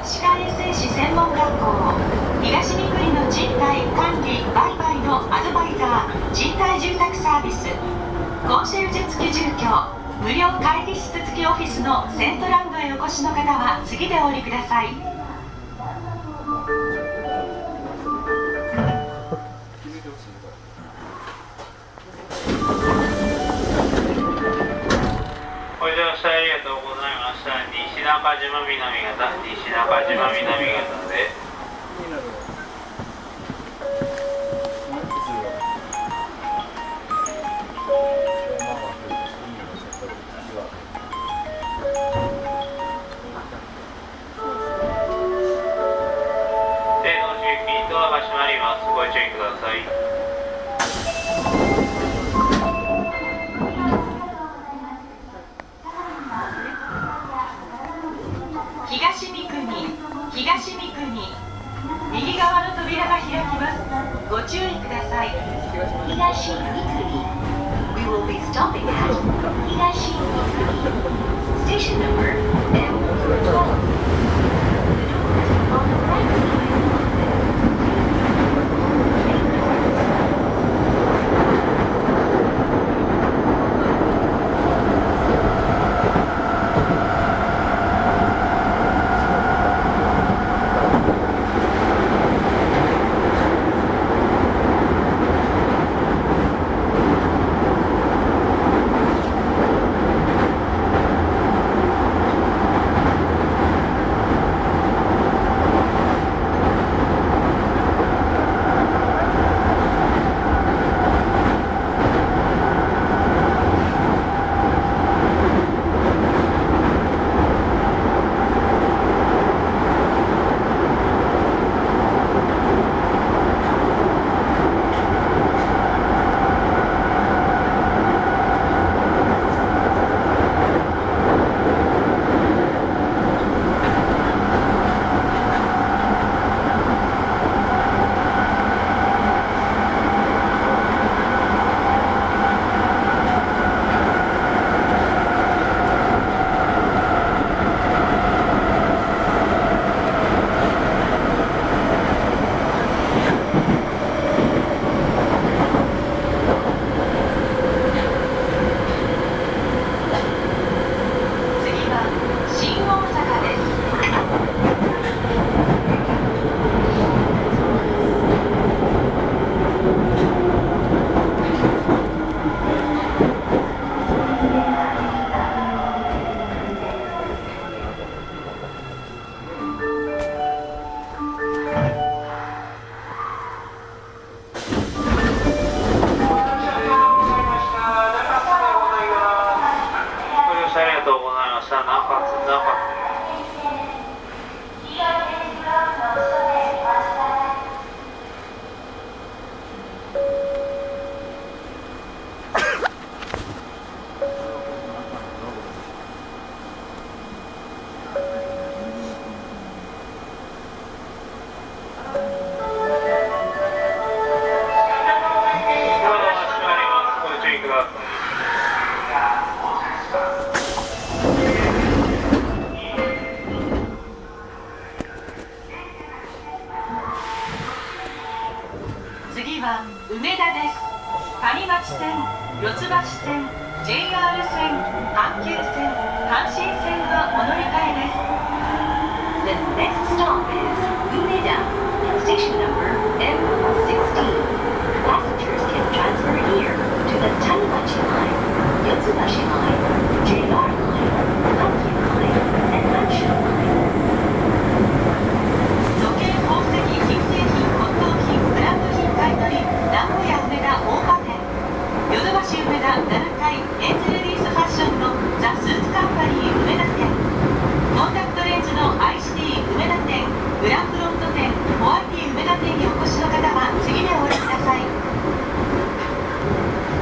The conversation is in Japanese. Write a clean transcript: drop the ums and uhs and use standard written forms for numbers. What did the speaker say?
歯科衛生士専門学校東三国の賃貸管理売買のアドバイザー賃貸住宅サービスコンシェルジュ付き住居無料会議室付きオフィスのセントランドへお越しの方は次でお降りください。 ご乗車ありがとうございました。西中島南方、西中島南方で停の出勤ドアが閉まります。ご注意ください。 東三国右側の扉が開きます。ご注意ください。東三国 We will be stopping at 東三国 Station number M12 The doors on the right side次は梅田です。谷町線、四ツ橋線、JR 線、阪急線、阪神線がお乗り換えです。The next stop is Umeda, station number M16. Passengers can transfer here to the Tanimachi line, Yotsubashi line,